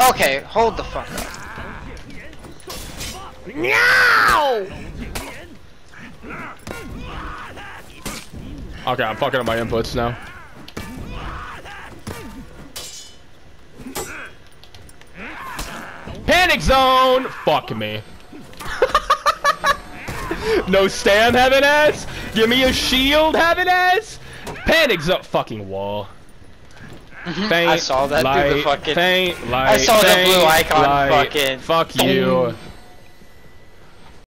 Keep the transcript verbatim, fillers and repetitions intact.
Okay, hold the fuck up. No! Okay, I'm fucking up my inputs now. Panic zone! Fuck me. No stand, having ass. Give me a shield, having ass. Panic zone. Fucking wall. Faint, I saw that light, through the fucking. Faint, light, I saw faint, the blue icon. light, Fucking. Fuck you.